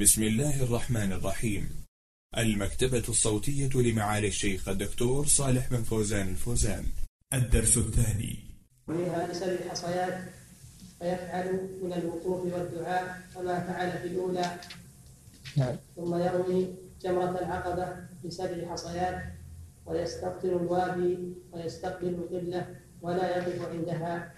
بسم الله الرحمن الرحيم. المكتبة الصوتية لمعالي الشيخ الدكتور صالح بن فوزان الفوزان. الدرس الثاني. فيها لسبع الحصيات فيفعل من الوقوف والدعاء كما فعل في الأولى. ثم يرمي جمرة العقبة بسبع حصيات ويستقبل الوادي ويستقبل القبلة ولا يقف عندها.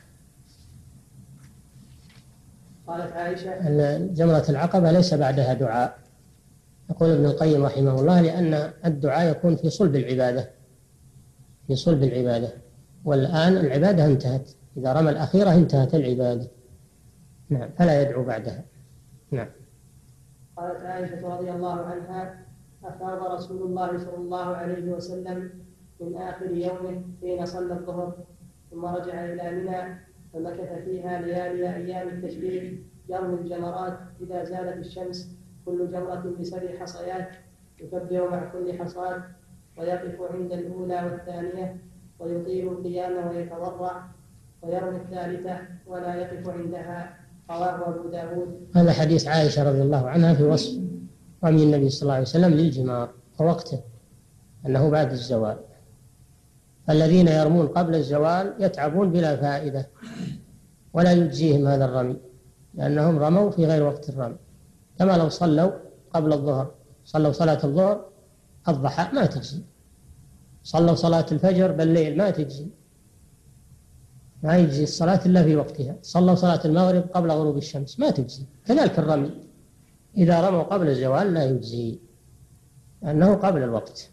قالت عائشة: جمرة العقبة ليس بعدها دعاء. يقول ابن القيم رحمه الله: لأن الدعاء يكون في صلب العبادة، في صلب العبادة، والآن العبادة انتهت، إذا رمى الأخيرة انتهت العبادة. نعم، فلا يدعو بعدها. نعم. قالت عائشة رضي الله عنها: أفاض رسول الله صلى الله عليه وسلم من آخر يومه حين صلى الظهر، ثم رجع إلى منى فمكث فيها ليالي أيام التشريق يرمي الجمرات إذا زالت الشمس، كل جمرة بسبع حصيات، يكبر مع كل حصاة ويقف عند الأولى والثانية ويطيل القيام ويتورع، ويرمي الثالثة ولا يقف عندها. رواه أبو داود. هذا حديث عائشة رضي الله عنها في وصف رمي النبي صلى الله عليه وسلم للجمار ووقته أنه بعد الزوال. الذين يرمون قبل الزوال يتعبون بلا فائدة ولا يجزيهم هذا الرمي، لأنهم رموا في غير وقت الرمي، كما لو صلوا قبل الظهر، صلوا صلاة الظهر الضحى ما تجزي، صلوا صلاة الفجر بالليل ما تجزي، ما يجزي الصلاة إلا في وقتها، صلوا صلاة المغرب قبل غروب الشمس ما تجزي. كذلك الرمي إذا رموا قبل الزوال لا يجزي لأنه قبل الوقت.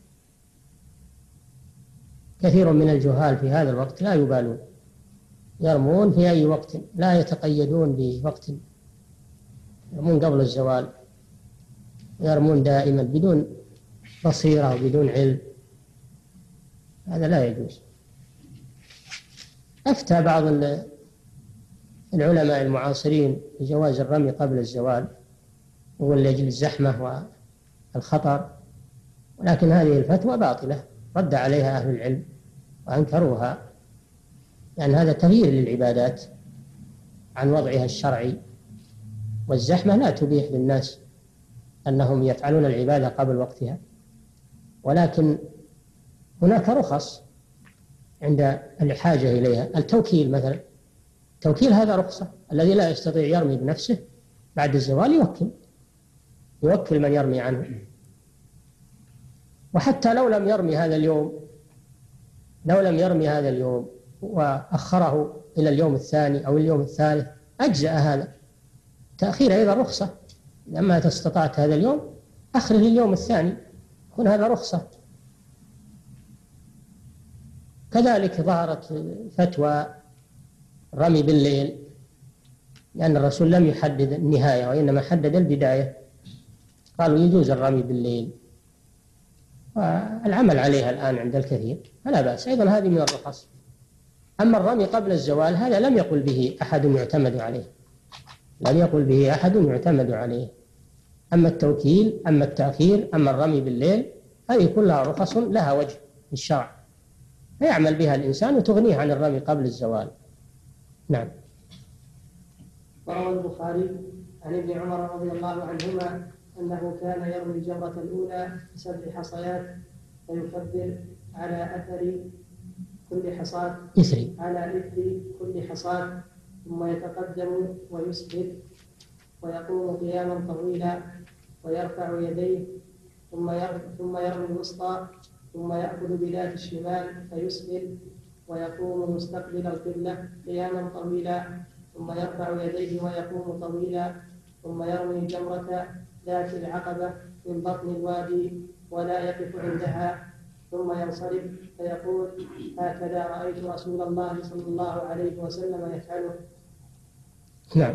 كثير من الجهال في هذا الوقت لا يبالون، يرمون في أي وقت، لا يتقيدون بوقت، يرمون قبل الزوال، يرمون دائما بدون بصيرة وبدون علم، هذا لا يجوز. أفتى بعض العلماء المعاصرين بجواز الرمي قبل الزوال ولأجل الزحمة والخطر، ولكن هذه الفتوى باطلة، رد عليها أهل العلم وأنكروها، لأن هذا تغيير للعبادات عن وضعها الشرعي، والزحمة لا تبيح للناس أنهم يفعلون العبادة قبل وقتها، ولكن هناك رخص عند الحاجة إليها. التوكيل مثلا، التوكيل هذا رخصة، الذي لا يستطيع يرمي بنفسه بعد الزوال يوكل من يرمي عنه. وحتى لو لم يرمي هذا اليوم وأخره إلى اليوم الثاني أو اليوم الثالث أجزأ هذا، تأخير أيضا رخصة، لما استطعت هذا اليوم أخره اليوم الثاني، يكون هذا رخصة. كذلك ظهرت فتوى الرمي بالليل، لأن الرسول لم يحدد النهاية وإنما حدد البداية، قالوا يجوز الرمي بالليل، والعمل عليها الآن عند الكثير فلا بأس، أيضا هذه من الرخص. أما الرمي قبل الزوال هذا لم يقل به أحد يعتمد عليه، أما التوكيل، أما التأخير، أما الرمي بالليل، هذه كلها رخص لها وجه في الشرع فيعمل بها الإنسان وتغنيه عن الرمي قبل الزوال. نعم. وروى البخاري عن ابن عمر رضي الله عنهما أنه كان يرمي الجمرة الأولى بسبع حصيات ويكبر على إثر كل حصاة ثم يتقدم ويسجد ويقوم قياما طويلا ويرفع يديه ثم يرمي الوسطى ثم يأخذ بذات الشمال فيسجد ويقوم مستقبل القبلة قياما طويلا ثم يرفع يديه ويقوم طويلا ثم يرمي جمرة ذات العقبة من بطن الوادي ولا يقف عندها ثم ينصرف فيقول: هكذا رأيت رسول الله صلى الله عليه وسلم يفعله. نعم.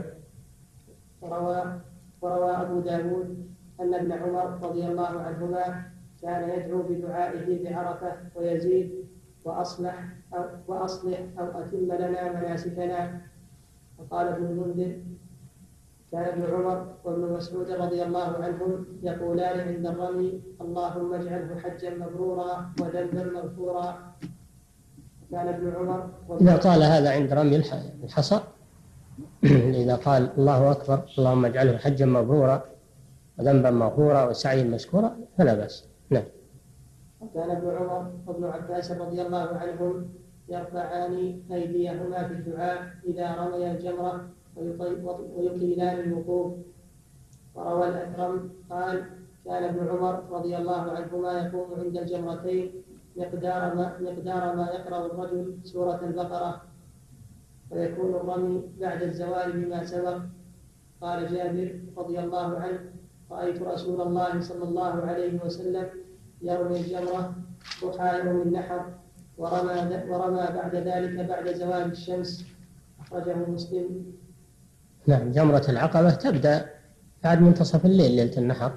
وروى أبو داود أن ابن عمر رضي الله عنهما كان يدعو بدعائه بعرفة ويزيد: وأصلح أو أتم لنا مناسكنا. وقال ابن المنذر: كان ابن عمر وابن مسعود رضي الله عنهم يقولان عند الرمي: اللهم اجعله حجا مبرورا وذنبا مغفورا. كان ابن عمر إذا قال هذا عند رمي الحصى، إذا قال الله أكبر اللهم اجعله حجا مبرورا وذنبا مغفورا وسعيا مشكورا فلا بأس. نعم. وكان ابن عمر وابن عباس رضي الله عنهم يرفعان أيديهما في الدعاء إذا رمي الجمرة ويطيلان الوقوف. وروى الأكرم قال: كان ابن عمر رضي الله عنهما يقوم عند الجمرتين مقدار ما يقرأ الرجل سورة البقرة، ويكون الرمي بعد الزوال بما سبق. قال جابر رضي الله عنه: رأيت رسول الله صلى الله عليه وسلم يرمي الجمرة ضحى يوم النحر، ورمى بعد ذلك بعد زوال الشمس. أخرجه مسلم. نعم. جمرة العقبة تبدأ بعد منتصف الليل ليلة النحر،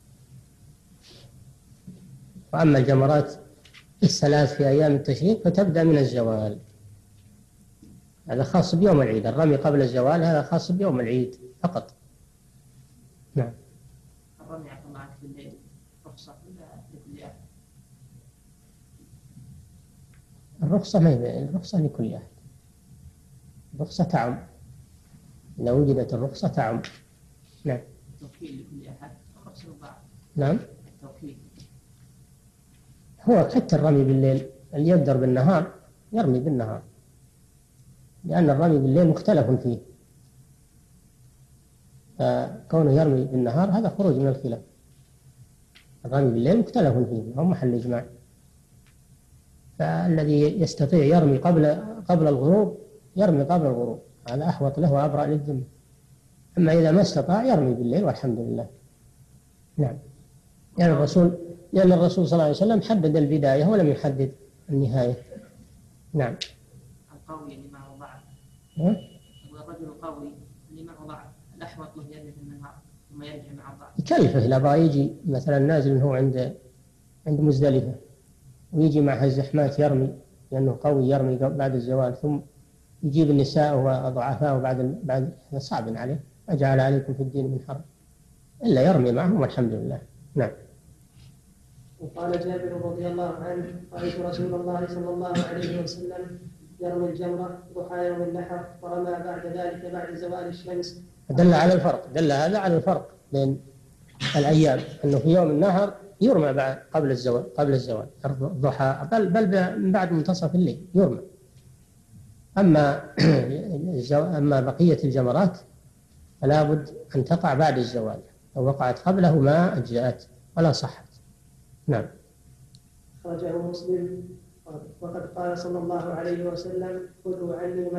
وأما الجمرات الثلاث في أيام التشريق فتبدأ من الزوال. هذا خاص بيوم العيد. الرمي قبل الزوال هذا خاص بيوم العيد فقط. نعم. الرمي عفوا عنك بالليل رخصة لكل أحد؟ الرخصة ما هي الرخصة لكل أحد، الرخصة تعم، إذا وجدت الرخصة تعم. نعم. التوكيل لكل أحد الرخصة للبعض. نعم. التوكيل هو حتى الرمي بالليل اللي يقدر بالنهار يرمي بالنهار، لأن الرمي بالليل مختلف فيه، فكونه يرمي بالنهار هذا خروج من الخلاف. الرمي بالليل مختلف فيه، هو محل إجماع. فالذي يستطيع يرمي قبل الغروب يرمي قبل الغروب، هذا أحوط له وأبرأ للذمة. أما إذا ما استطاع يرمي بالليل والحمد لله. نعم. لأن الرسول صلى الله عليه وسلم حدد البداية ولم يحدد النهاية. نعم. القوي اللي معه ضعف، والرجل القوي اللي معه ضعف الأحوط له يرمي في النهار ثم يرجع مع الضعف. يكلفه إذا بغى يجي مثلا نازل هو عند مزدلفة ويجي مع الزحمات يرمي، لأنه قوي يرمي بعد الزوال، ثم يجيب النساء وضعفاء بعد هذا صعب عليه. أجعل عليكم في الدين من حرج، إلا يرمي معهم والحمد لله. نعم. وقال جابر رضي الله عنه: رأيت رسول الله صلى الله عليه وسلم يرمي الجمرة ضحى يوم النحر، ورمى بعد ذلك بعد زوال الشمس. دل هذا على الفرق بين الأيام، أنه في يوم النحر يرمى قبل الزوال الضحى، بل من بعد منتصف الليل يرمى. أما بقية الجمرات فلا بد أن تقع بعد الزوال، لو وقعت قبله ما أجزأت ولا صحت. نعم. أخرجه مسلم. وقد قال صلى الله عليه وسلم: خذوا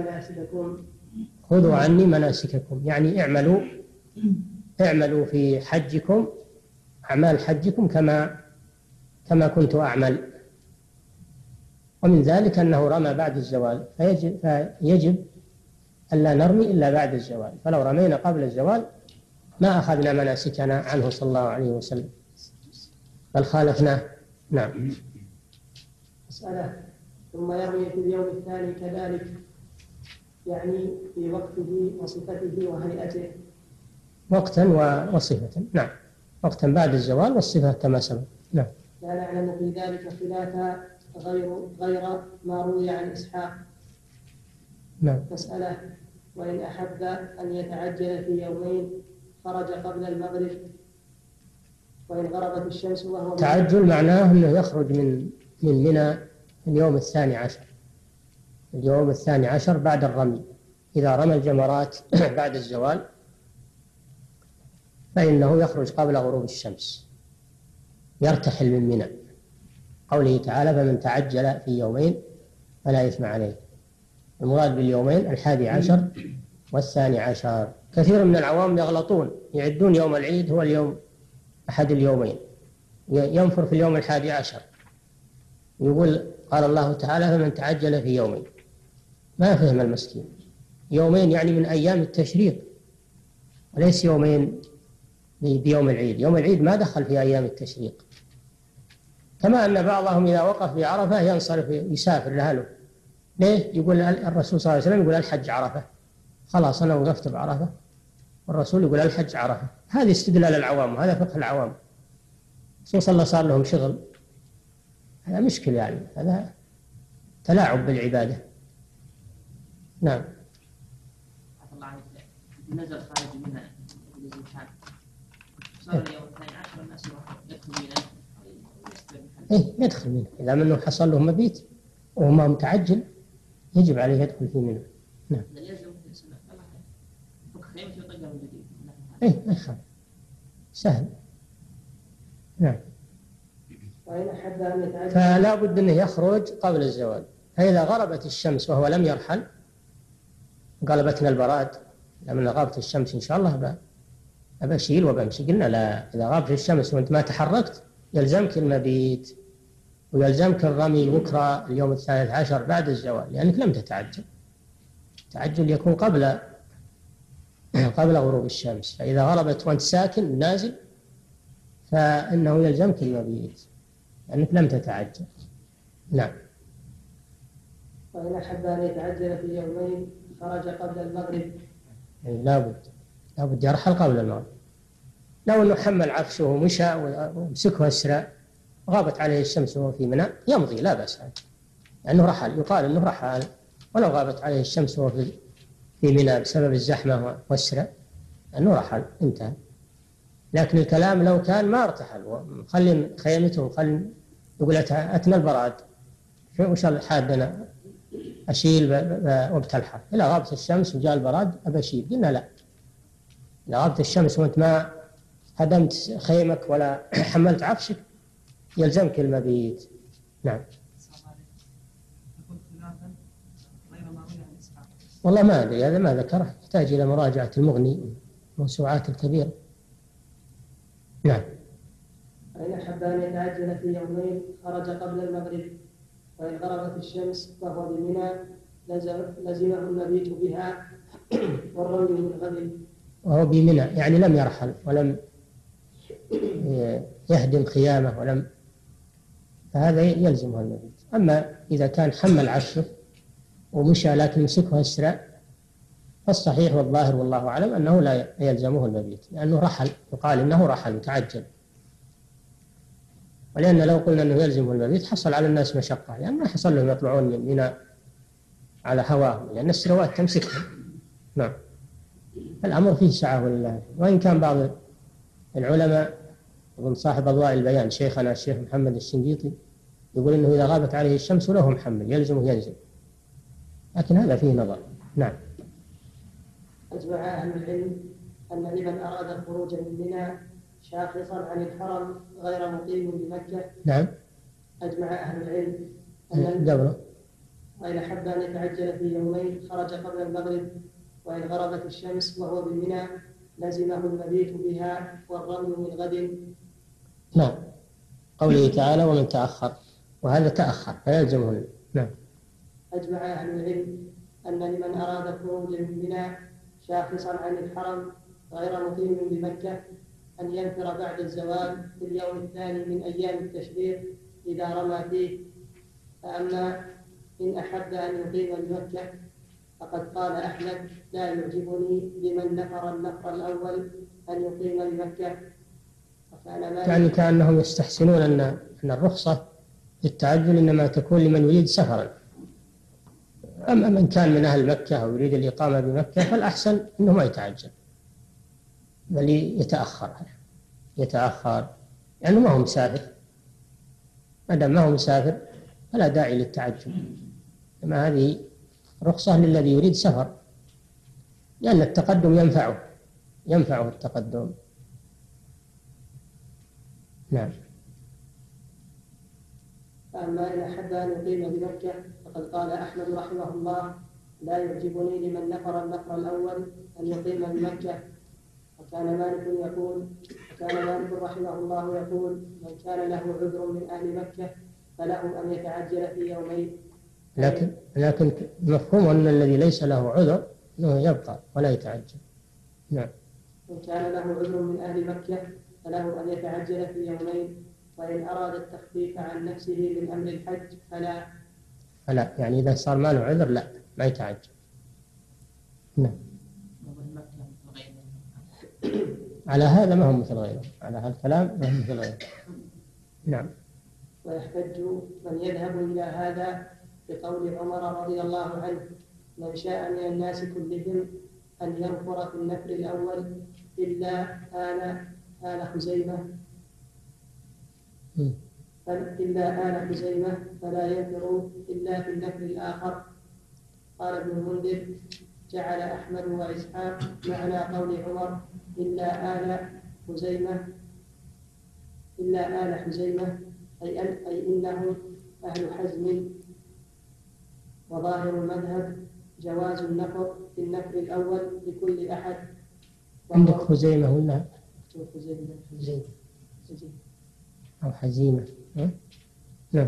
عني مناسككم، يعني اعملوا في حجكم أعمال حجكم كما كنت أعمل. ومن ذلك أنه رمى بعد الزوال، فيجب ألا نرمي إلا بعد الزوال، فلو رمينا قبل الزوال ما أخذنا مناسكنا عنه صلى الله عليه وسلم بل خالفناه. نعم. مسألة: ثم يرمي في اليوم الثاني كذلك، يعني في وقته وصفته وهيئته. وقتا وصفة. نعم. وقتا بعد الزوال والصفة كما سبق. نعم. لا نعلم في ذلك خلافا غير ما روي عن إسحاق. نعم. مسألة: وإن أحب أن يتعجل في يومين خرج قبل المغرب، وإن غربت الشمس وهو تعجل معناه أنه يخرج من منى اليوم الثاني عشر بعد الرمي. إذا رمى الجمرات بعد الزوال فإنه يخرج قبل غروب الشمس، يرتحل من منى. قوله تعالى: فمن تعجل في يومين فلا إثم عليه. المراد باليومين 11 و12. كثير من العوام يغلطون، يعدون يوم العيد هو اليوم أحد اليومين، ينفر في اليوم 11. يقول قال الله تعالى: فمن تعجل في يومين. ما فهم المسكين، يومين يعني من أيام التشريق، وليس يومين بيوم العيد. يوم العيد ما دخل في أيام التشريق. كما أن بعضهم إذا وقف في عرفة ينصرف يسافر لأهله. ليه؟ يقول الرسول صلى الله عليه وسلم يقول: الحج عرفة، خلاص أنا وقفت بعرفة، والرسول يقول: الحج عرفة. هذا استدلال العوام، وهذا فقه العوام، خصوصا الله صار لهم شغل. هذا مشكل، يعني هذا تلاعب بالعبادة. نعم. الله عنك، نزل خارج منها صار اليوم 12 الناس يدخل منه يدخل منه إذا منه حصل له مبيت وهو ما متعجل يجب عليه يدخل في منه. نعم. ما يخالف سهل. نعم. فلا بد أنه يخرج قبل الزوال. فإذا غربت الشمس وهو لم يرحل غلبتنا البراد لما غابت الشمس إن شاء الله أبشيل وبمشي. قلنا لا، إذا غابت الشمس وأنت ما تحركت يلزمك المبيت ويلزمك الرمي بكرة اليوم 13 بعد الزوال، لأنك لم تتعجل. التعجل يكون قبل غروب الشمس. فإذا غربت وأنت ساكن نازل فإنه يلزمك المبيت لأنك لم تتعجل. نعم. وإن أحب أن يتعجل في يومين خرج قبل المغرب. لابد يرحل قبل المغرب. لو أنه حمل عفشه ومشى ومسكه أسرع غابت عليه الشمس وهو في منى يمضي لا بأس لأنه رحل. يقال أنه رحل ولو غابت عليه الشمس وهو في منى بسبب الزحمة والسرع أنه رحل انتهى. لكن الكلام لو كان ما ارتحل وخلي خيمته وخلي يقول أتنى البراد وش حادنا أشيل وقت الحر. إذا غابت الشمس وجاء البراد أبشيل. قلنا لا، إذا غابت الشمس وأنت ما هدمت خيمك ولا حملت عفشك يلزمك المبيت. نعم. والله ما أدري، هذا ما ذكره، يحتاج إلى مراجعة المغني موسوعات الكبيرة. نعم. فإن أحب أن يتعجل في يومين خرج قبل المغرب، وإن غربت الشمس فهو بمنى لزمه المبيت بها والرمي من غد. وهو بمنى يعني لم يرحل ولم يهدم خيامه فهذا يلزمه المبيت. أما إذا كان حمل عفشه ومشى لكن مسكه أسرع فالصحيح والظاهر والله أعلم أنه لا يلزمه المبيت لأنه رحل. يقال إنه رحل وتعجل. ولأن لو قلنا أنه يلزمه المبيت حصل على الناس مشقة، لأن ما حصل لهم يطلعون من منى على هواهم لأن السروات تمسكهم. نعم. الأمر فيه سعة ولله. وإن كان بعض العلماء ومن صاحب أضواء البيان شيخنا الشيخ محمد الشنقيطي يقول إنه إذا غابت عليه الشمس وله محمل يلزمه ينزل، لكن هذا فيه نظر. نعم. أجمع أهل العلم أن لمن أراد الخروج من منى شاخصا عن الحرم غير مقيم بمكة. نعم. أجمع أهل العلم أن وإن أحب أن يتعجل في يومين خرج قبل المغرب، وإن غربت الشمس وهو بمنى لزمه المبيت بها والرمي من غد. نعم. قوله تعالى ومن تأخر، وهذا تأخر فيلزمه. نعم. أجمع أهل العلم أن لمن أراد الخروج من منى شاخصا عن الحرم غير مقيم بمكة أن ينفر بعد الزوال في اليوم الثاني من أيام التشريق إذا رمى فيه. فأما إن أحب أن يقيم بمكة فقد قال أحمد لا يعجبني لمن نفر النفر الأول أن يقيم بمكة. يعني كأنهم يستحسنون أن الرخصة للتعجل إنما تكون لمن يريد سفرا. أما من كان من أهل مكة أو يريد الإقامة بمكة فالأحسن أنه ما يتعجل بل يتأخر يعني ما هو مسافر. ما دام ما هو مسافر فلا داعي للتعجل. أما هذه رخصة للذي يريد سفر لأن التقدم ينفعه التقدم. نعم. فأما إن أحب أن يقيم بمكة فقد قال أحمد رحمه الله لا يعجبني لمن نفر النفر الأول أن يقيم بمكة. وكان مالك رحمه الله يقول من كان له عذر من أهل مكة فله أن يتعجل في يومين. لكن مفهوم أن الذي ليس له عذر أنه يبقى ولا يتعجل. نعم. من كان له عذر من أهل مكة فله أن يتعجل في يومين، وإن أراد التخفيف عن نفسه من أمر الحج فلا يعني إذا صار ما له عذر لا ما يتعجل. نعم. على هذا ما هم مثل غيره، على هذا الكلام ما هم مثل غيره. نعم. ويحتج من يذهب إلى هذا بقول عمر رضي الله عنه من شاء من الناس كلهم أن ينفر في النفر الأول إلا آن آل خزيمة مم. إلا آل خزيمة فلا ينفر إلا في النفر الآخر. قال ابن المنذر: جعل أحمد وإسحاق معنى قول عمر إلا آل خزيمة أي إنهم أهل حزم. وظاهر المذهب جواز النفر في النفر الأول لكل أحد. عندك خزيمة ولا خزيمة أو حزيمة؟ نعم.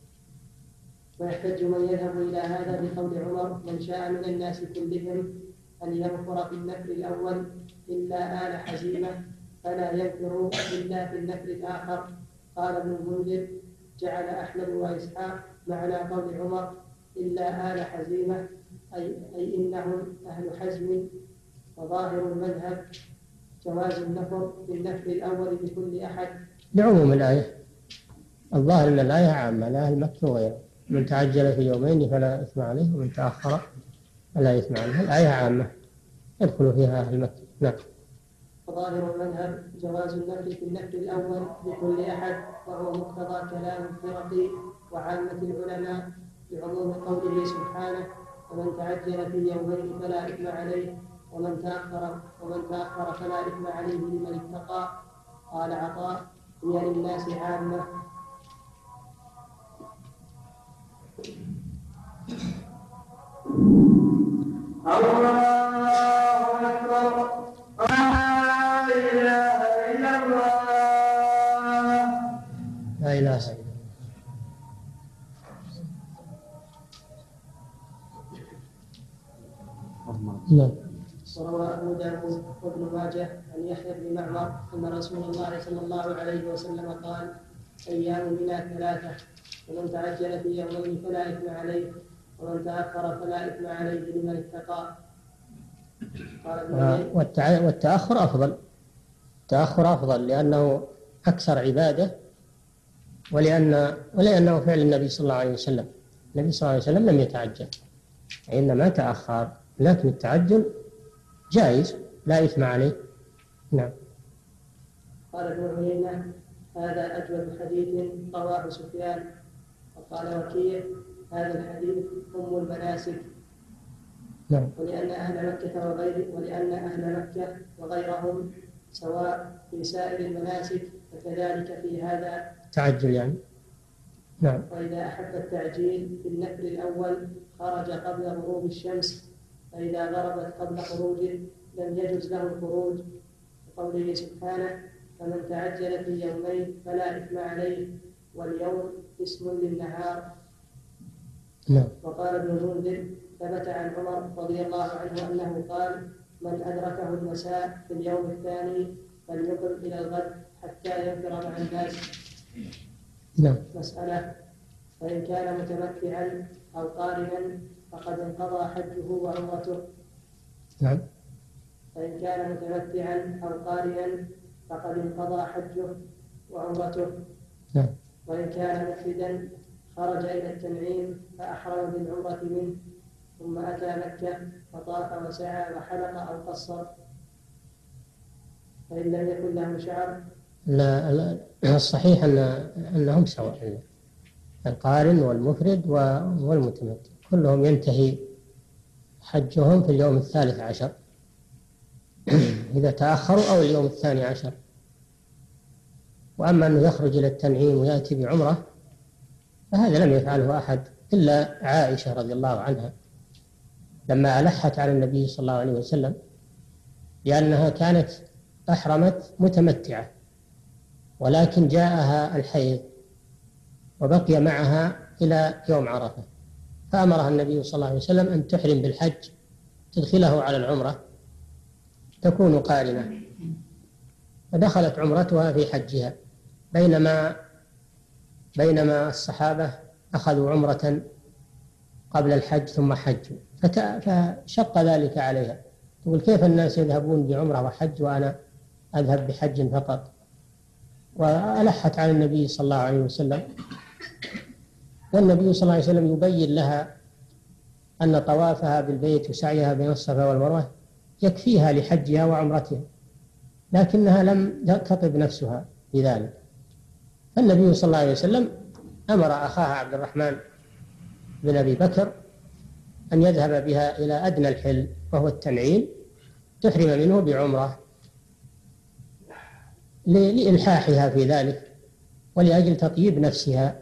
ويحتج من يذهب إلى هذا بقول عمر: من شاء من الناس كلهم أن ينفر في النفر الأول إلا آل حزيمة فلا ينفر إلا في النفر الآخر. قال ابن المنذر: جعل أحمد وإسحاق معنى قول عمر إلا آل حزيمة أي إنهم أهل حزم. وظاهر المذهب جواز النفر في النفر الأول لكل أحد لعموم الآية. الظاهر أن الآية عامة لا أهل مكة وغيره. من تعجل في يومين فلا إثم عليه ومن تأخر فلا إثم عليه. الآية عامة يدخل فيها أهل مكة. نعم. وظاهر المذهب جواز النفر في النفر الأول لكل أحد، وهو مقتضى كلام الفرق وعامة العلماء بعموم قوله سبحانه: ومن تعجل في يومين فلا إثم عليه ومن تأخر فلا إثم عليه لمن اتقى. قال عطاء: هي للناس عامة. الله أكبر. لا إله إلا الله. لا إله إلا الله. نعم. وروى أبو داود وابن ماجه عن يحيى بن معمر أن رسول الله صلى الله عليه وسلم قال: أيام منها ثلاثة، ومن تعجل في يومين فلا إثم عليه ومن تأخر فلا إثم عليه لمن اتقى. والتأخر أفضل. التأخر أفضل لأنه أكثر عبادة، ولأنه فعل النبي صلى الله عليه وسلم. النبي صلى الله عليه وسلم لم يتعجل إنما تأخر، لكن التعجل جائز لا إثم عليه. نعم. قال ابن عيينة: هذا أجود حديث رواه سفيان. وقال وكيع: هذا الحديث أم المناسك. نعم. ولأن أهل مكة وغيرهم سواء في سائر المناسك فكذلك في هذا تعجل يعني. نعم. وإذا أحب التعجيل في النفر الأول خرج قبل غروب الشمس، فإذا غربت قبل خروجه لم يجوز له الخروج، وقوله سبحانه: فمن تعجل في يومين فلا إثم عليه واليوم اسم للنهار. نعم. وقال ابن المنذر: ثبت عن عمر رضي الله عنه أنه قال: من أدركه المساء في اليوم الثاني فليقم إلى الغد حتى ينفر مع الناس. نعم. مسألة: فإن كان متمتعا أو قارنا فقد انقضى حجه وعمرته. نعم. فإن كان متمتعا أو قارنا فقد انقضى حجه وعمرته. نعم. وإن كان مفردا خرج إلى التنعيم فأحرم بالعمرة منه، ثم أتى مكة فطاف وسعى وحلق أو قصر. فإن لم يكن له شعر. لا الصحيح أنهم سواء، القارن والمفرد والمتمتع كلهم ينتهي حجهم في اليوم 13 إذا تأخروا أو اليوم 12. وأما أنه يخرج إلى التنعيم ويأتي بعمرة فهذا لم يفعله أحد إلا عائشة رضي الله عنها لما ألحت على النبي صلى الله عليه وسلم، لأنها كانت أحرمت متمتعة ولكن جاءها الحيض وبقي معها إلى يوم عرفة، فأمرها النبي صلى الله عليه وسلم أن تحرم بالحج تدخله على العمرة تكون قارنة، فدخلت عمرتها في حجها، بينما الصحابة أخذوا عمرة قبل الحج ثم حجوا، فشق ذلك عليها، تقول كيف الناس يذهبون بعمرة وحج وأنا أذهب بحج فقط؟ وألحت على النبي صلى الله عليه وسلم، والنبي صلى الله عليه وسلم يبين لها أن طوافها بالبيت وسعيها بين الصفا والمروة يكفيها لحجها وعمرتها، لكنها لم تطب نفسها بذلك. فالنبي صلى الله عليه وسلم أمر أخاه عبد الرحمن بن أبي بكر أن يذهب بها إلى أدنى الحل وهو التنعيم، تحرم منه بعمرة لإلحاحها في ذلك ولأجل تطيب نفسها.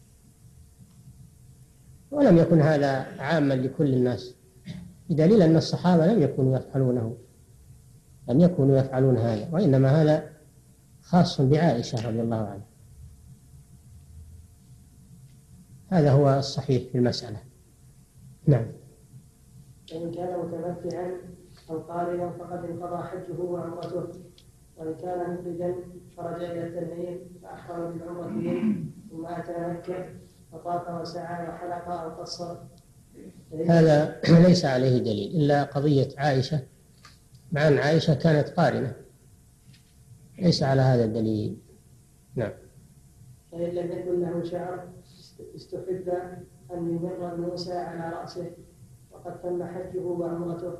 ولم يكن هذا عاما لكل الناس، بدليل أن الصحابة لم يكونوا يفعلون هذا، وإنما هذا خاص بعائشة رضي الله عنها. هذا هو الصحيح في المسألة. نعم. فإن كان متمتعا أو قارنا فقد انقضى حجه وعمرته، وإن كان مفردا فرجع إلى التنعيم فأحرم بالعمرة منه ثم أتى مكة فطاف وسعى وحلق أو قصر. هذا ليس عليه دليل إلا قضية عائشة، مع أن عائشة كانت قارنة، ليس على هذا الدليل. نعم. فإن لم يكن له شعر استحب أن يمر موسى على رأسه وقد تم حجه وعمرته،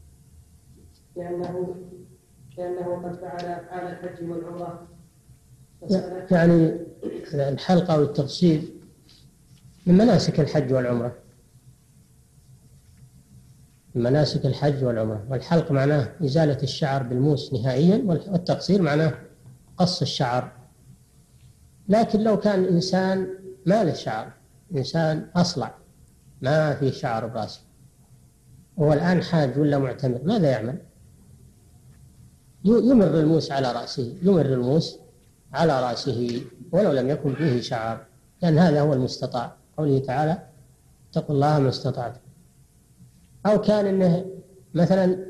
لأنه قد فعل أفعال الحج والعمرة. يعني الحلق أو التقصير من مناسك الحج والعمرة، من مناسك الحج والعمرة. والحلق معناه إزالة الشعر بالموس نهائيا، والتقصير معناه قص الشعر. لكن لو كان إنسان ما له شعر، إنسان أصلع ما في شعر برأسه وهو الآن حاج ولا معتمر، ماذا يعمل؟ يمر الموس على رأسه ولو لم يكن فيه شعر، لأن هذا هو المستطاع، قوله تعالى اتقوا الله ما استطعتم. أو كان إنه مثلا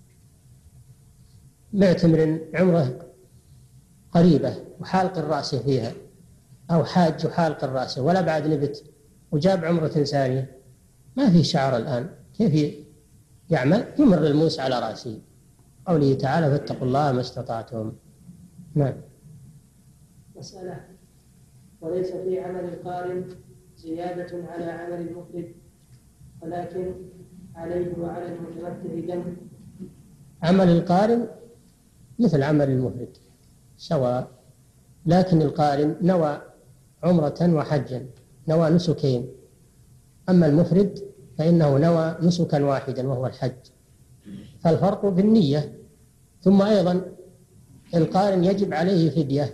معتمر عمره قريبة وحالق الرأس فيها، أو حاج وحالق الرأس ولا بعد نبت وجاب عمرة ثانية ما في شعر الآن، كيف يعمل؟ يمر الموس على رأسه، قوله تعالى فاتقوا الله ما استطعتم. نعم. مسألة: وليس في عمل القارن زيادة على عمل المفرد، ولكن عليه وعلى المتمتع دم. عمل القارن مثل عمل المفرد سواء، لكن القارن نوى عمرة وحجا، نوى نسكين، أما المفرد فإنه نوى نسكا واحدا وهو الحج، فالفرق بالنية. ثم أيضا القارن يجب عليه فدية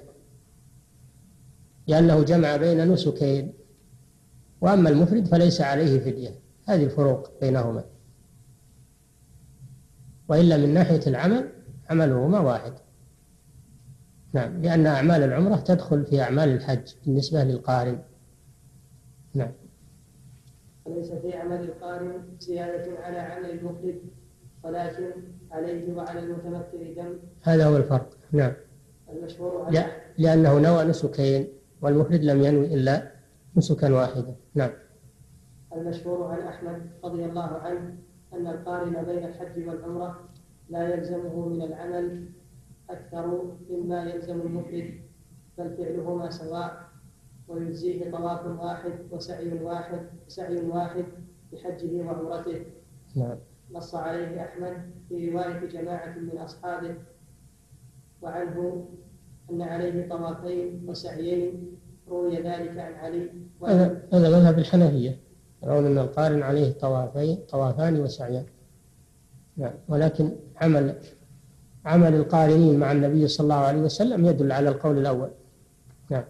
لأنه جمع بين نسكين، وأما المفرد فليس عليه فدية. هذه الفروق بينهما، وإلا من ناحية العمل عملهما واحد. نعم، لأن أعمال العمرة تدخل في أعمال الحج بالنسبة للقارن. نعم. وليس في عمل القارن زيادة على عمل المفرد، ولكن عليه وعلى المتمتع دم. هذا هو الفرق. نعم. المشهور لأنه نوى نسكين والمفرد لم ينوي إلا نسكا واحدا. نعم. المشهور عن أحمد رضي الله عنه أن القارن بين الحج والعمرة لا يلزمه من العمل أكثر مما يلزم المفرد، بل فعلهما سواء، ويجزيه طواف واحد وسعي واحد بحجه وعمرته. نعم. نص عليه أحمد في رواية جماعة من أصحابه، وعنه أن عليه طوافين وسعيين، روي ذلك عن علي. هذا مذهب الحنفية، يرون أن القارن عليه طوافان وسعيان. نعم. ولكن عمل القارنين مع النبي صلى الله عليه وسلم يدل على القول الأول. نعم.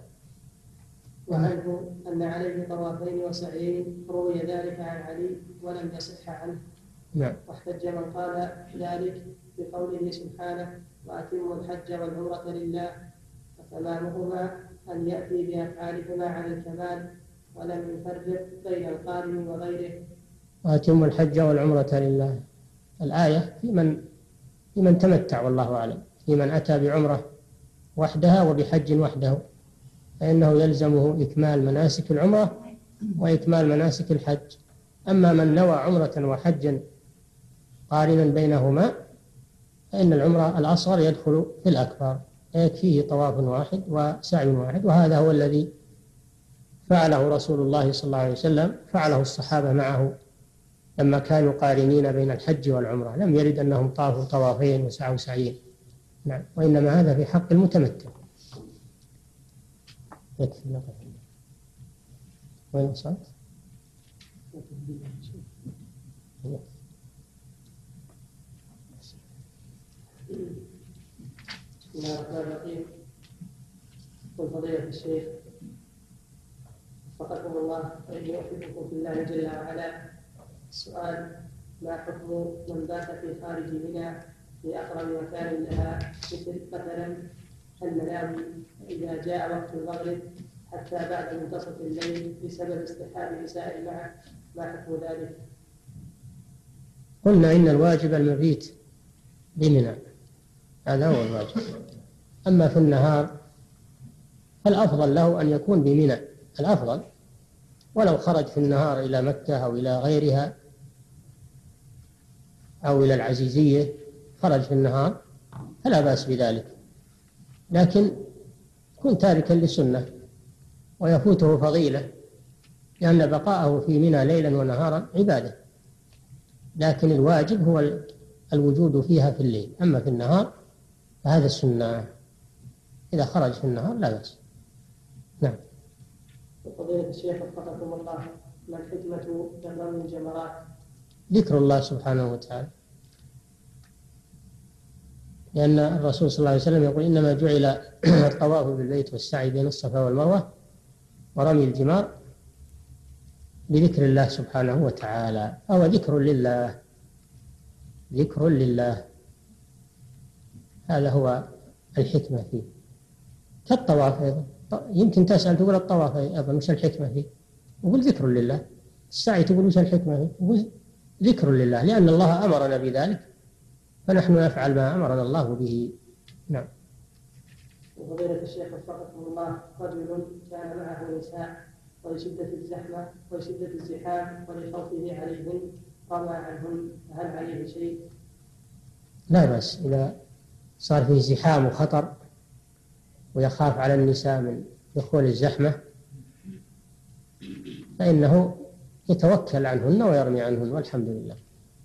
وعنه أن عليه طوافين وسعيين، روي ذلك عن علي ولم يصح عنه. نعم. واحتج من قال ذلك بقوله سبحانه وأتموا الحج والعمرة لله، فتمامهما أن يأتي بأفعالهما على الكمال ولم يفرق بين القارن وغيره. وأتموا الحج والعمرة لله، الآية في من تمتع والله أعلم، في من أتى بعمرة وحدها وبحج وحده، فإنه يلزمه إكمال مناسك العمرة وإكمال مناسك الحج. أما من نوى عمرة وحجا قارنا بينهما فإن العمرة الأصغر يدخل في الأكبر، يكفيه طواف واحد وسعي واحد، وهذا هو الذي فعله رسول الله صلى الله عليه وسلم، فعله الصحابة معه لما كانوا قارنين بين الحج والعمرة، لم يرد أنهم طافوا طوافين وسعوا سعيين. نعم، وإنما هذا في حق المتمتع. يكفي نقف. وين وصلت؟ بسم الله الرحمن الرحيم. قل فضيلة الشيخ وفقكم الله وإني أحبكم في الله جل وعلا. السؤال: ما حكم من بات في خارج منى في أقرب مكان لها مثلا المنام إذا جاء وقت المغرب حتى بعد منتصف الليل بسبب اصطحاب نساء معه، ما حكم ذلك؟ قلنا إن الواجب المبيت بمنى، هذا هو الواجب. أما في النهار فالأفضل له أن يكون بمنى، الأفضل. ولو خرج في النهار إلى مكة أو إلى غيرها أو إلى العزيزية، خرج في النهار فلا بأس بذلك، لكن يكون تاركا للسنة ويفوته فضيلة، لأن بقاءه في منى ليلا ونهارا عبادة. لكن الواجب هو الوجود فيها في الليل، أما في النهار فهذا السنة. إذا خرج في النهار لا بأس. نعم. فضيلة الشيخ وفقكم الله، ما الحكمة من رمي الجمرات؟ ذكر الله سبحانه وتعالى، لأن الرسول صلى الله عليه وسلم يقول: إنما جعل الطواف بالبيت والسعي بين الصفا والمروة ورمي الجمار بذكر الله سبحانه وتعالى، فهو ذكر لله، ذكر لله، هذا هو الحكمة فيه. كالطواف أيضا، يمكن تسأل تقول الطواف أيضا وش الحكمة فيه؟ يقول ذكر لله. السعي تقول وش الحكمة فيه؟ يقول ذكر لله، لأن الله أمرنا بذلك فنحن نفعل ما أمرنا الله به. نعم. وفضيلة الشيخ وفقكم الله، رجل كان معه نساء ولشدة الزحمة ولشدة الزحام ولخوفه عليهن رمى عنهن، فهل عليه شيء؟ لا بأس، إذا صار فيه زحام وخطر ويخاف على النساء من دخول الزحمة فإنه يتوكل عنهن ويرمي عنهن، والحمد لله،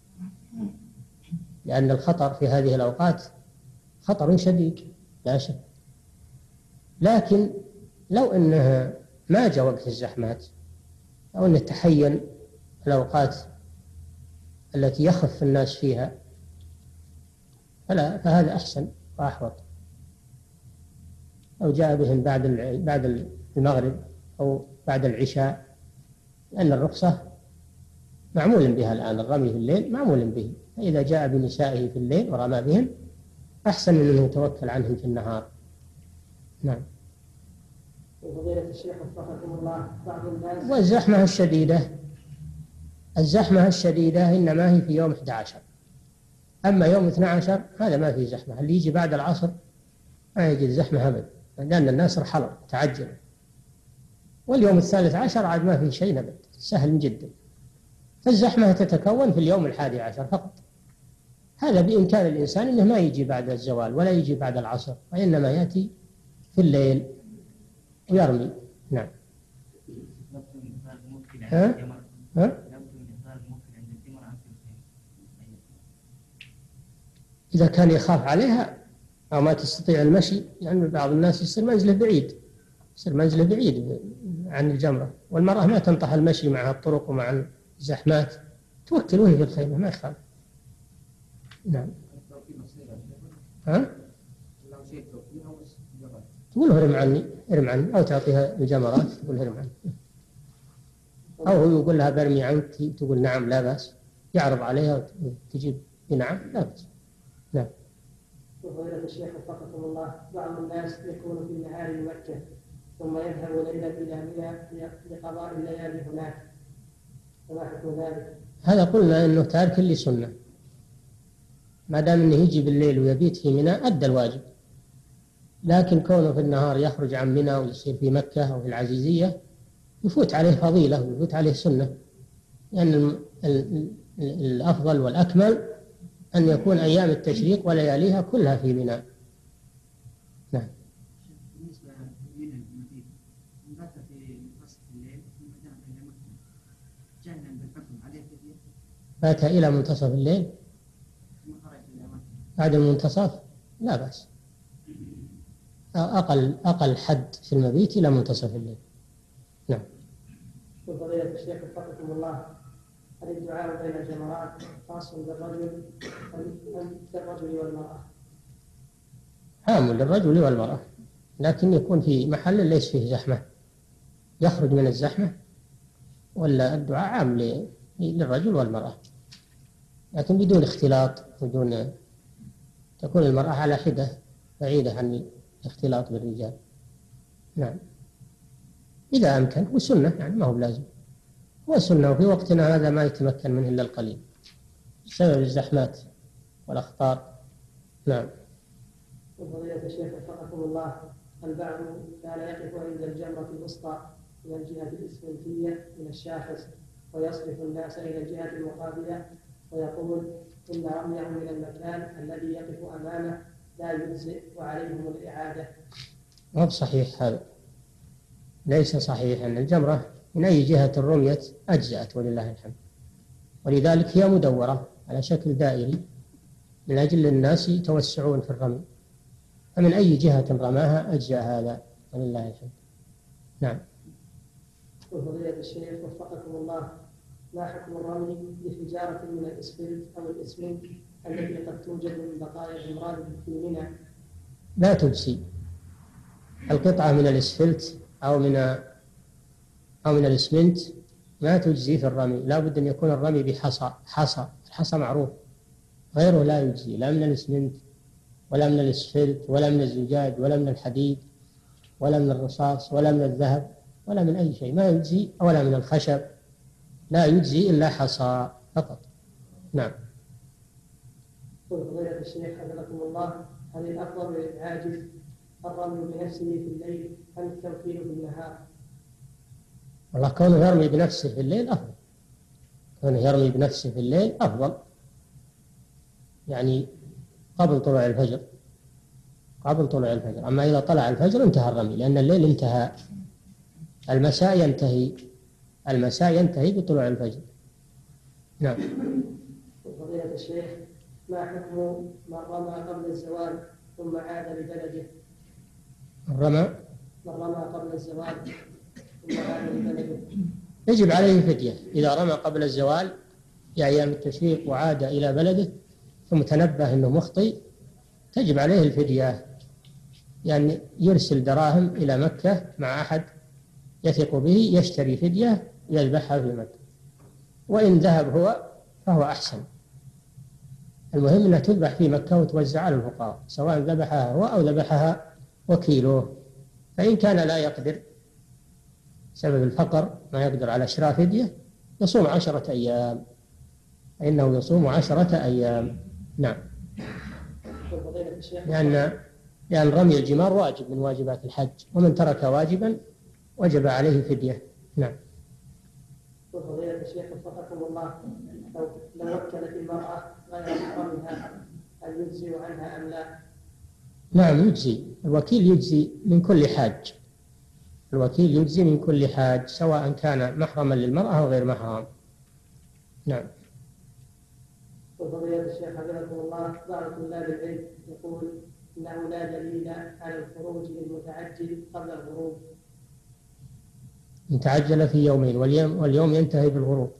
لأن الخطر في هذه الأوقات خطر شديد لا شك. لكن لو أنها ما جاء وقت الزحمات أو أن تحين الأوقات التي يخف الناس فيها فهذا أحسن وأحوط. أو جاء بهم بعد المغرب أو بعد العشاء، لأن الرخصة معمول بها الآن، الرمي في الليل معمول به، فإذا جاء بنسائه في الليل ورمى بهم أحسن من أنه يتوكل عنهم في النهار. نعم. وفضيلة الشيخ وفقكم الله، بعض الناس الزحمة الشديدة إنما هي في يوم 11، أما يوم 12 هذا ما فيه زحمة، اللي يجي بعد العصر ما يجي الزحمة أبدا، لأن الناس رحلوا تعجلوا. واليوم 13 عاد ما فيه شيء أبدا، سهل جدا. فالزحمة تتكون في اليوم 11 فقط. هذا بإمكان الإنسان أنه ما يجي بعد الزوال ولا يجي بعد العصر، وإنما يأتي في الليل ويرمي. نعم. إذا كان يخاف عليها أو ما تستطيع المشي، يعني بعض الناس يصير منزله بعيد عن الجمرة، والمرأة ما تنطح المشي مع الطرق ومع الزحمات، توكل وهي في الخيمة ما يخاف. نعم. تقول هرم عني أو تعطيها الجمرات تقول هرم عني، أو هو يقول لها برمي عنك تقول نعم لا بأس، يعرض عليها وتجيب نعم لا بأس. نعم. وفضيلة الشيخ وفقكم الله، بعض الناس يكون في النهار بمكة ثم يذهب ليلا إلى منى لقضاء الليالي هناك، فما حكم ذلك؟ هذا قلنا إنه تارك لسنة، ما دام إنه يجي بالليل ويبيت في منى أدى الواجب. لكن كونه في النهار يخرج عن منى ويصير في مكة أو في العزيزية يفوت عليه فضيلة ويفوت عليه سنة، لأن الأفضل والأكمل أن يكون أيام التشريق ولياليها كلها في منى. نعم. بالنسبة لمنى المبيت، إن بات في منتصف الليل ثم ذهب إلى مكة جهلا بالحكم عليه فدية؟ بات إلى منتصف الليل ثم خرج إلى مكة بعد المنتصف؟ لا بأس. أقل حد في المبيت إلى منتصف الليل. نعم. فضيلة الشيخ وفقكم الله، هل الدعاء بين الجمرات خاص بالرجل أم بالرجل والمرأة؟ عام للرجل والمرأة، لكن يكون في محل ليس فيه زحمة، يخرج من الزحمة، ولا الدعاء عام للرجل والمرأة، لكن بدون اختلاط، بدون تكون المرأة على حدة بعيدة عن الاختلاط بالرجال. نعم، إذا أمكن، وسنة يعني ما هو بلازم، هو سنة، وفي وقتنا هذا ما يتمكن منه إلا القليل بسبب الزحمات والأخطار. نعم. فضيلة الشيخ وفقكم الله، البعض كان يقف عند الجمرة الوسطى من الجهة الإسفنجية من الشاخص، ويصرف الناس إلى الجهة المقابلة، ويقول إن رميهم من المكان الذي يقف أمامه لا يجزئ وعليهم الإعادة. ما بصحيح هذا، ليس صحيح، أن الجمرة من أي جهة رميت أجزأت ولله الحمد، ولذلك هي مدورة على شكل دائري من أجل الناس يتوسعون في الرمي، فمن أي جهة رماها أجزأ هذا ولله الحمد. نعم. وفضيلة الشيخ وفقكم الله، ما حكم الرمي بحجارة من الإسفلت أو الإسمنت التي قد توجد من بقايا الجمران في منى؟ لا تجزي القطعة من الإسفلت أو من الإسمنت، ما تجزي في الرمي، لا بد أن يكون الرمي بحصى. الحصى معروف، غيره لا يجزي، لا من الإسمنت ولا من الإسفلت ولا من الزجاج ولا من الحديد ولا من الرصاص ولا من الذهب ولا من أي شيء، ما يجزي، ولا من الخشب، لا يجزي إلا حصى فقط. نعم. فضيلة الشيخ حفظكم الله، هل الأفضل للعاجز الرمي بنفسه في الليل أم التوكيل في النهار؟ والله كونه يرمي بنفسه في الليل أفضل، كونه يرمي بنفسه في الليل أفضل، يعني قبل طلوع الفجر، أما إذا طلع الفجر انتهى الرمي، لأن الليل انتهى، المساء ينتهي بطلوع الفجر. نعم. فضيلة الشيخ، ما حكم من رمى قبل الزوال ثم عاد لبلده؟ من رمى قبل الزوال ثم عاد لبلده يجب عليه فدية. إذا رمى قبل الزوال في أيام التشريق وعاد إلى بلده ثم تنبه أنه مخطئ، تجب عليه الفدية، يعني يرسل دراهم إلى مكة مع أحد يثق به، يشتري فدية يذبحها في مكة، وإن ذهب هو فهو أحسن، المهم أنها تذبح في مكة وتوزع على الفقراء، سواء ذبحها هو أو ذبحها وكيله. فإن كان لا يقدر بسبب الفقر، ما يقدر على شراء فدية، يصوم 10 أيام، فإنه يصوم 10 أيام. نعم. لأن رمي الجمار واجب من واجبات الحج، ومن ترك واجبا وجب عليه فدية. نعم. وفضيلة الشيخ وفقكم الله، لو وكلت المرأة غير محرمها هل يجزي عنها أم لا؟ نعم يجزي، الوكيل يجزي من كل حاج، سواء كان محرما للمرأة أو غير محرم. نعم. وفضيلة الشيخ حفظكم الله، بعض طلاب العلم يقول إنه لا دليل على الخروج للمتعجل قبل الغروب. إن تعجل في يومين واليوم ينتهي بالغروب،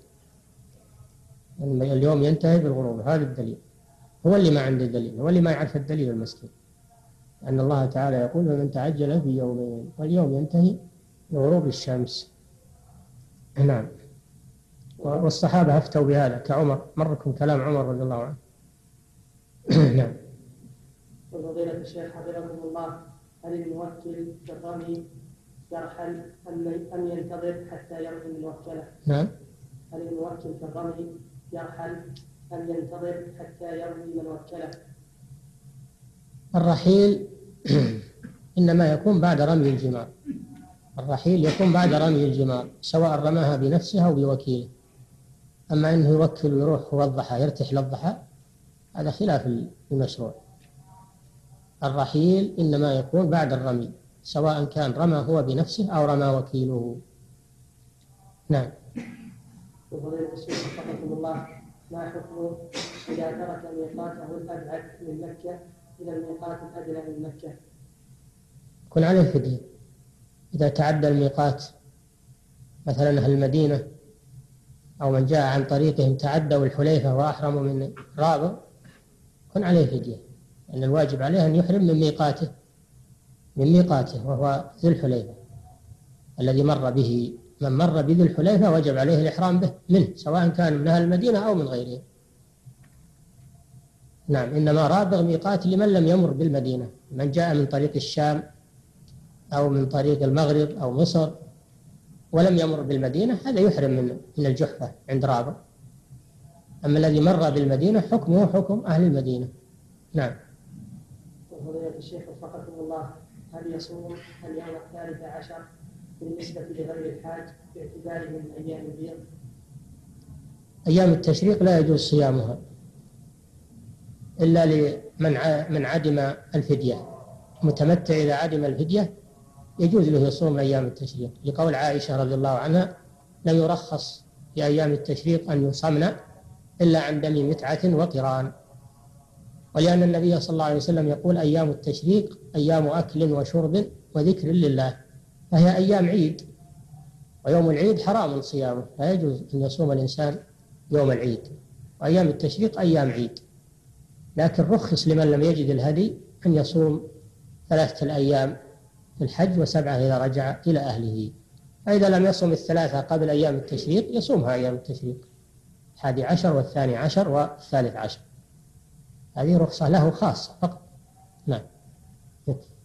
هذا الدليل، هو اللي ما عنده دليل، هو اللي ما يعرف الدليل المسكين، أن الله تعالى يقول فمن تعجل في يومين واليوم ينتهي بغروب الشمس. نعم. والصحابة أفتوا بهذا كعمر، مركم كلام عمر رضي الله عنه. نعم. وفضيلة الشيخ حفظكم الله، هل الموكل في الرمي يرحل أم ينتظر حتى يرمي الوكلة؟ نعم. هل الموكل في الرمي يرحل أم ينتظر حتى يرمي الوكلة؟ الرحيل إنما يكون بعد رمي الجمار، سواء رماها بنفسه أو بوكيله. أما أنه يوكل ويروح هو الضحى يرتحل الضحى، هذا خلاف المشروع. الرحيل إنما يكون بعد الرمي، سواء كان رمى هو بنفسه أو رمى وكيله. نعم. وفضيلة الشيخ وفقكم الله، ما حكم إذا ترك ميقاته الأبعد من مكة إلى الميقات الأدنى من مكة؟ يكون عليه فدية. إذا تعدى الميقات مثلا أهل المدينة أو من جاء عن طريقهم تعدوا الحليفة وأحرموا من رابغ يكون عليه فدية، لأن الواجب عليه أن يحرم من ميقاته وهو ذو الحليفة الذي مر به. من مر بذي الحليفة وجب عليه الإحرام به منه، سواء كان من أهل المدينة أو من غيرهم. نعم، إنما رابغ ميقات لمن لم يمر بالمدينة، من جاء من طريق الشام أو من طريق المغرب أو مصر ولم يمر بالمدينة هذا يحرم من الجحفة عند رابغ. أما الذي مر بالمدينة حكمه حكم أهل المدينة. نعم. وفضيلة الشيخ وفقكم الله، هل يصوم اليوم 13 بالنسبة لغير الحاج باعتباره من أيام البيض؟ أيام التشريق لا يجوز صيامها إلا لمن عدم الفدية. متمتع إذا عدم الفدية يجوز له يصوم أيام التشريق، لقول عائشة رضي الله عنها: لم يرخص في أيام التشريق أن يصمن إلا عن دم متعة وقران. ولأن النبي صلى الله عليه وسلم يقول: أيام التشريق أيام أكل وشرب وذكر لله، فهي أيام عيد، ويوم العيد حرام صيامه، لا يجوز أن يصوم الإنسان يوم العيد، وأيام التشريق أيام عيد. لكن رخص لمن لم يجد الهدي أن يصوم 3 الأيام في الحج و7 إذا رجع إلى أهله. فإذا لم يصوم 3 قبل أيام التشريق يصومها أيام التشريق 11 و12 و13. هذه رخصة له خاصة فقط. نعم.